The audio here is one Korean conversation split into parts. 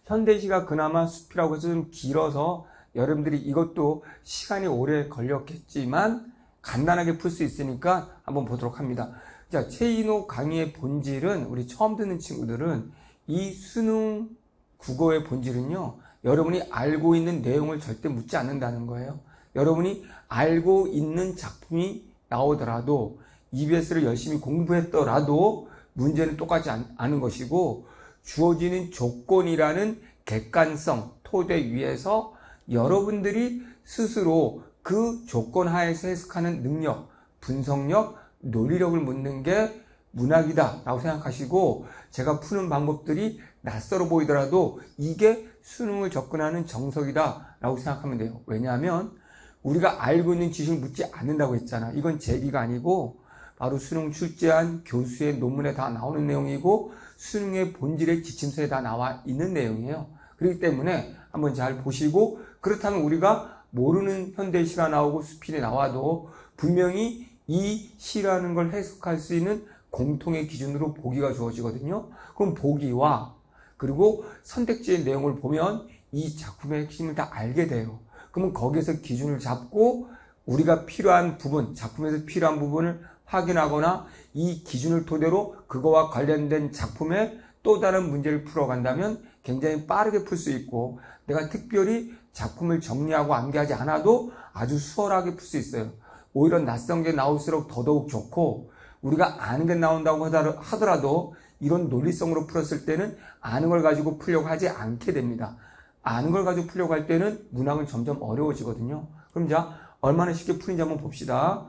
현대시가 그나마 숲이라고 해서 좀 길어서 여러분들이 이것도 시간이 오래 걸렸겠지만 간단하게 풀 수 있으니까 한번 보도록 합니다. 자, 최인호 강의의 본질은, 우리 처음 듣는 친구들은 이 수능 국어의 본질은요, 여러분이 알고 있는 내용을 절대 묻지 않는다는 거예요. 여러분이 알고 있는 작품이 나오더라도 EBS를 열심히 공부했더라도 문제는 똑같지 않은 것이고, 주어지는 조건이라는 객관성 토대 위에서 여러분들이 스스로 그 조건 하에서 해석하는 능력, 분석력, 논리력을 묻는 게 문학이다 라고 생각하시고, 제가 푸는 방법들이 낯설어 보이더라도 이게 수능을 접근하는 정석이다 라고 생각하면 돼요. 왜냐하면 우리가 알고 있는 지식을 묻지 않는다고 했잖아. 이건 제 얘기가 아니고 바로 수능 출제한 교수의 논문에 다 나오는 내용이고 수능의 본질의 지침서에 다 나와 있는 내용이에요. 그렇기 때문에 한번 잘 보시고, 그렇다면 우리가 모르는 현대시가 나오고 수필이 나와도 분명히 이 시라는 걸 해석할 수 있는 공통의 기준으로 보기가 주어지거든요. 그럼 보기와 그리고 선택지의 내용을 보면 이 작품의 핵심을 다 알게 돼요. 그러면 거기에서 기준을 잡고 우리가 필요한 부분, 작품에서 필요한 부분을 확인하거나 이 기준을 토대로 그거와 관련된 작품의 또 다른 문제를 풀어간다면 굉장히 빠르게 풀 수 있고, 내가 특별히 작품을 정리하고 암기하지 않아도 아주 수월하게 풀 수 있어요. 오히려 낯선 게 나올수록 더더욱 좋고, 우리가 아는 게 나온다고 하더라도 이런 논리성으로 풀었을 때는 아는 걸 가지고 풀려고 하지 않게 됩니다. 아는 걸 가지고 풀려고 할 때는 문학은 점점 어려워지거든요. 그럼 자, 얼마나 쉽게 풀는지 한번 봅시다.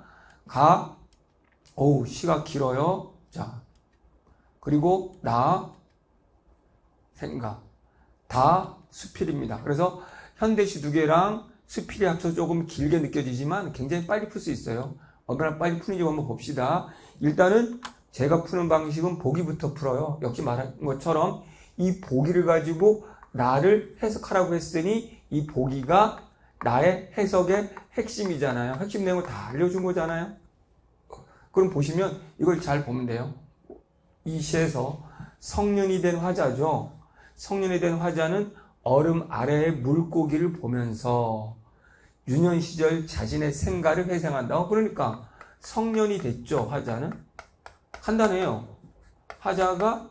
시가 길어요. 자, 그리고 생각, 다 수필입니다. 그래서 현대시 두 개랑 수필이 합쳐서 조금 길게 느껴지지만 굉장히 빨리 풀 수 있어요. 얼마나 빨리 푸는지 한번 봅시다. 일단은 제가 푸는 방식은 보기부터 풀어요. 역시 말한 것처럼 이 보기를 가지고 나를 해석하라고 했으니 이 보기가 나의 해석의 핵심이잖아요. 핵심 내용을 다 알려준 거잖아요. 그럼 보시면 이걸 잘 보면 돼요. 이 시에서 성년이 된 화자죠. 성년이 된 화자는 얼음 아래의 물고기를 보면서 유년 시절 자신의 생가를 회상한다. 그러니까 성년이 됐죠. 화자는 간단해요. 화자가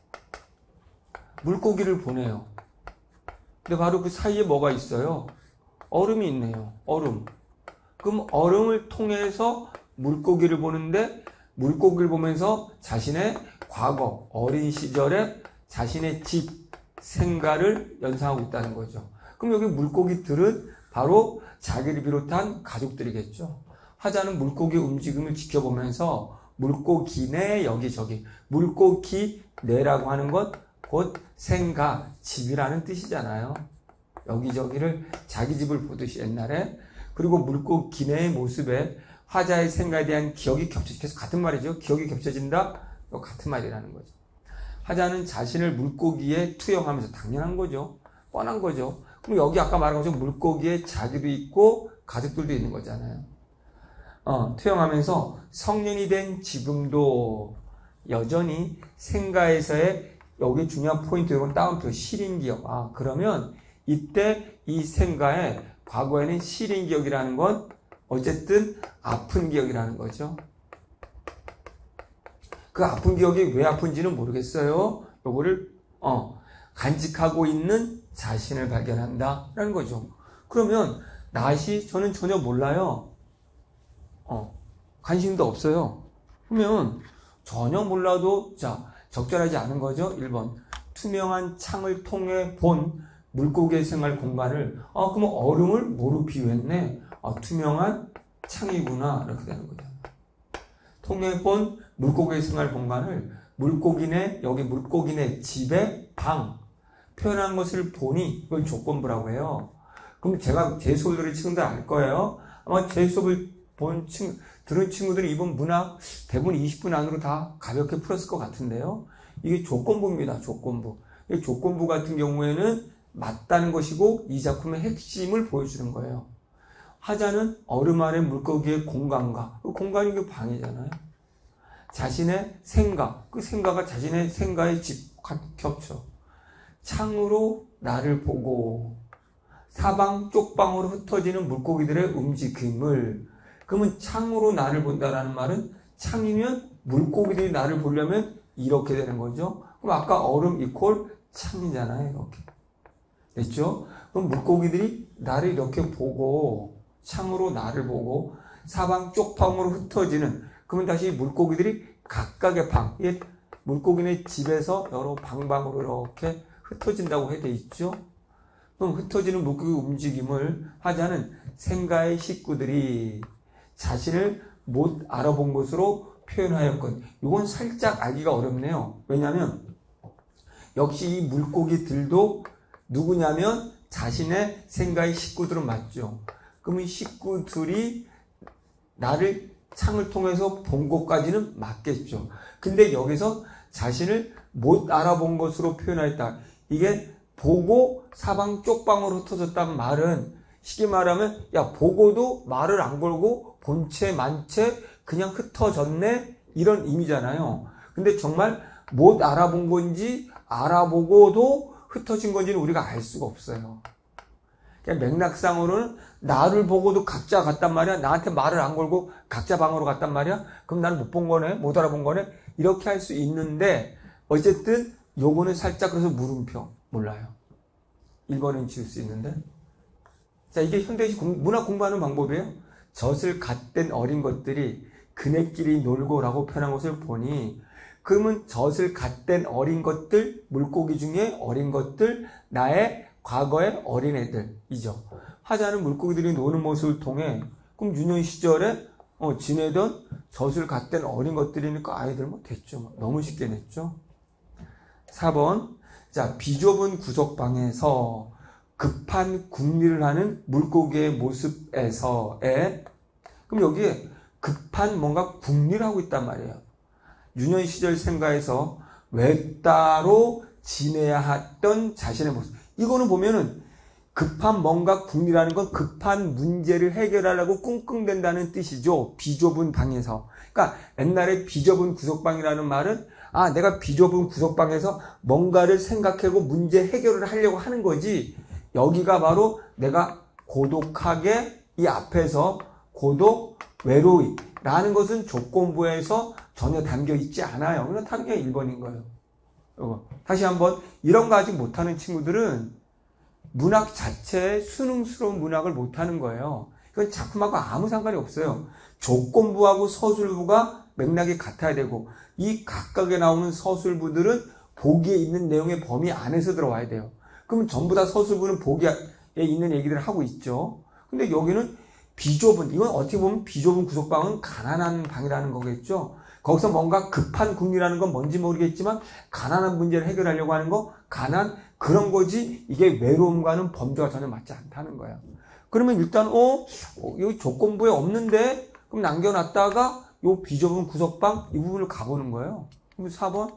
물고기를 보네요. 근데 바로 그 사이에 뭐가 있어요? 얼음이 있네요. 얼음. 그럼 얼음을 통해서 물고기를 보는데, 물고기를 보면서 자신의 과거, 어린 시절에 자신의 집, 생가를 연상하고 있다는 거죠. 그럼 여기 물고기들은 바로 자기를 비롯한 가족들이겠죠. 화자는 물고기 움직임을 지켜보면서 물고기네 여기저기, 물고기네라고 하는 것 곧 생가, 집이라는 뜻이잖아요. 여기저기를 자기 집을 보듯이 옛날에. 그리고 물고기네의 모습에 화자의 생가에 대한 기억이 계속 같은 말이죠. 기억이 겹쳐진다? 같은 말이라는 거죠. 화자는 자신을 물고기에 투영하면서, 당연한 거죠. 뻔한 거죠. 그럼 여기 아까 말한 것처럼 물고기에 자기도 있고 가족들도 있는 거잖아요. 투영하면서 성년이 된 지금도 여전히 생가에서의, 여기 중요한 포인트, 이건 따옴표, 실인기억. 그러면 이때 이 생가에 과거에는 실인기억이라는 건 어쨌든 아픈 기억이라는 거죠. 그 아픈 기억이 왜 아픈지는 모르겠어요. 요거를 간직하고 있는 자신을 발견한다라는 거죠. 그러면 낫이 저는 전혀 몰라요. 관심도 없어요. 그러면 전혀 몰라도 적절하지 않은 거죠. 1번. 투명한 창을 통해 본 물고기의 생활 공간을, 그러면 얼음을 뭐로 비유했네? 투명한 창이구나. 이렇게 되는 거죠. 통해 본 물고기의 생활 공간을 물고기네, 여기 물고기네 집의 방, 표현한 것을 보니 이걸 조건부라고 해요. 그럼 제가 제 수업을 들은 친구들 알 거예요. 아마 제 수업을 들은 친구들이 이번 문학 대부분 20분 안으로 다 가볍게 풀었을 것 같은데요. 이게 조건부입니다. 조건부. 이 조건부 같은 경우에는 맞다는 것이고 이 작품의 핵심을 보여주는 거예요. 화자는 얼음 아래 물고기의 공간과, 그 공간이 그 방이잖아요. 자신의 생각, 그 생각과 자신의 생각의 집 겹쳐. 창으로 나를 보고 사방 쪽방으로 흩어지는 물고기들의 움직임을. 그러면 창으로 나를 본다라는 말은 창이면 물고기들이 나를 보려면 이렇게 되는 거죠. 그럼 아까 얼음 이퀄 창이잖아요. 이렇게 됐죠? 그럼 물고기들이 나를 이렇게 보고 창으로 나를 보고 사방 쪽방으로 흩어지는. 그러면 다시 물고기들이 각각의 방, 물고기네 집에서 여러 방방으로 이렇게 흩어진다고 해야 돼 있죠. 그럼 흩어지는 물고기 움직임을 하자는 생가의 식구들이 자신을 못 알아본 것으로 표현하였건. 이건 살짝 알기가 어렵네요. 왜냐하면 역시 이 물고기들도 누구냐면 자신의 생가의 식구들은 맞죠. 그러면 식구들이 나를 창을 통해서 본 것까지는 맞겠죠. 근데 여기서 자신을 못 알아본 것으로 표현하였다. 이게 보고 사방 쪽방으로 흩어졌다는 말은 쉽게 말하면 야 보고도 말을 안 걸고 본체 만체 그냥 흩어졌네 이런 의미잖아요. 근데 정말 못 알아본 건지 알아보고도 흩어진 건지는 우리가 알 수가 없어요. 그냥 맥락상으로는 나를 보고도 각자 갔단 말이야. 나한테 말을 안 걸고 각자 방으로 갔단 말이야. 그럼 나는 못 본 거네, 못 알아본 거네, 이렇게 할 수 있는데 어쨌든 요거는 살짝 그래서 물음표. 몰라요. 1번은 지울 수 있는데. 자, 이게 현대식 문학 공부하는 방법이에요. 젖을 갓댄 어린 것들이 그네끼리 놀고라고 표현한 것을 보니, 그러면 젖을 갓댄 어린 것들, 물고기 중에 어린 것들, 나의 과거의 어린애들이죠. 하자는 물고기들이 노는 모습을 통해, 그럼 유년 시절에 지내던 젖을 갓댄 어린 것들이니까 아이들 뭐 됐죠. 뭐. 너무 쉽게 냈죠. 4번. 자, 비좁은 구석방에서 급한 궁리를 하는 물고기의 모습에서의, 그럼 여기에 급한 뭔가 궁리를 하고 있단 말이에요. 유년 시절 생가에서 외따로 지내야 했던 자신의 모습. 이거는 보면은 급한 뭔가 궁리라는 건 급한 문제를 해결하려고 끙끙댄다는 뜻이죠. 비좁은 방에서. 그러니까 옛날에 비좁은 구석방이라는 말은 내가 비좁은 구석방에서 뭔가를 생각하고 문제 해결을 하려고 하는 거지. 여기가 바로 내가 고독하게 이 앞에서 고독, 외로이라는 것은 조건부에서 전혀 담겨 있지 않아요. 그냥 당연히 1번인 거예요. 다시 한번, 이런 거 아직 못하는 친구들은 문학 자체에 수능스러운 문학을 못하는 거예요. 이건 작품하고 아무 상관이 없어요. 조건부하고 서술부가 맥락이 같아야 되고, 이 각각에 나오는 서술부들은 보기에 있는 내용의 범위 안에서 들어와야 돼요. 그러면 전부 다 서술부는 보기에 있는 얘기들을 하고 있죠. 근데 여기는 비좁은, 이건 어떻게 보면 비좁은 구석방은 가난한 방이라는 거겠죠. 거기서 뭔가 급한 궁리라는 건 뭔지 모르겠지만 가난한 문제를 해결하려고 하는 거, 그런 거지. 이게 외로움과는 범주가 전혀 맞지 않다는 거예요. 그러면 일단 여기 조건부에 없는데, 그럼 남겨놨다가 요 비좁은 구석방 이 부분을 가보는 거예요. 그럼 4번.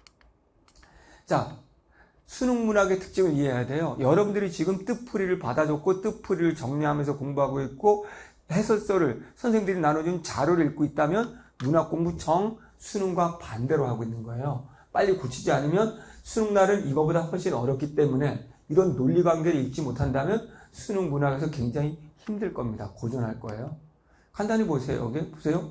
자, 수능 문학의 특징을 이해해야 돼요. 여러분들이 지금 뜻풀이를 받아줬고 뜻풀이를 정리하면서 공부하고 있고 해설서를 선생님들이 나눠준 자료를 읽고 있다면 문학 공부 수능과 반대로 하고 있는 거예요. 빨리 고치지 않으면 수능날은 이거보다 훨씬 어렵기 때문에 이런 논리관계를 읽지 못한다면 수능 문학에서 굉장히 힘들 겁니다. 고전할 거예요. 간단히 보세요. 여기 보세요.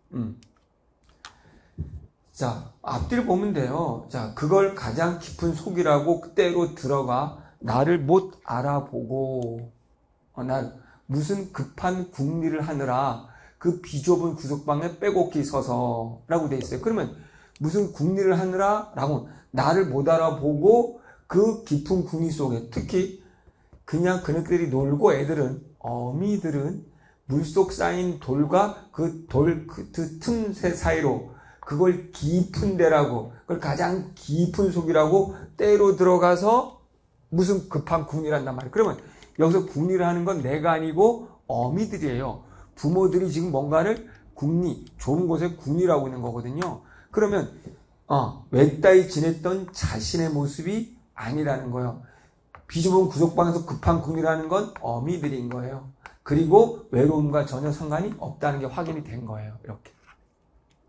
자, 앞뒤를 보면 돼요. 자, 그걸 가장 깊은 속이라고 그때로 들어가 나를 못 알아보고 무슨 급한 궁리를 하느라 그 비좁은 구석방에 빼곡히 서서 라고 돼 있어요. 그러면 무슨 궁리를 하느라 라고 나를 못 알아보고 그 깊은 궁리 속에, 특히 그냥 그네들이 놀고 어미들은 물속 쌓인 돌과 그 틈새 사이로 그걸 깊은 데라고, 그걸 가장 깊은 속이라고 때로 들어가서 무슨 급한 궁리를 한단 말이에요. 그러면 여기서 궁리를 하는 건 내가 아니고 어미들이에요. 부모들이 지금 뭔가를 좋은 곳에 궁리라고 있는 거거든요. 그러면 외따위 지냈던 자신의 모습이 아니라는 거예요. 비좁은 구석방에서 급한 궁리라는 건 어미들인 거예요. 그리고 외로움과 전혀 상관이 없다는 게 확인이 된 거예요. 이렇게.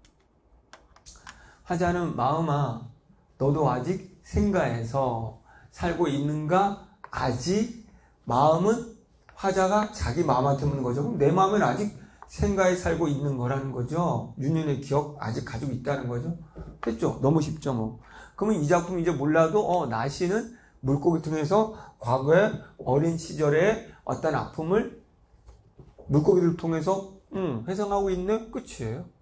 하자는 마음아, 너도 아직 생가에서 살고 있는가? 아직. 마음은 화자가 자기 마음한테 묻는 거죠. 그럼 내 마음은 아직 생가에 살고 있는 거라는 거죠. 윤현의 기억 아직 가지고 있다는 거죠. 됐죠? 너무 쉽죠, 뭐. 그러면 이 작품 이제 몰라도, 나시는 물고기 통해서 과거에 어린 시절에 어떤 아픔을 물고기를 통해서, 회상하고 있네? 끝이에요.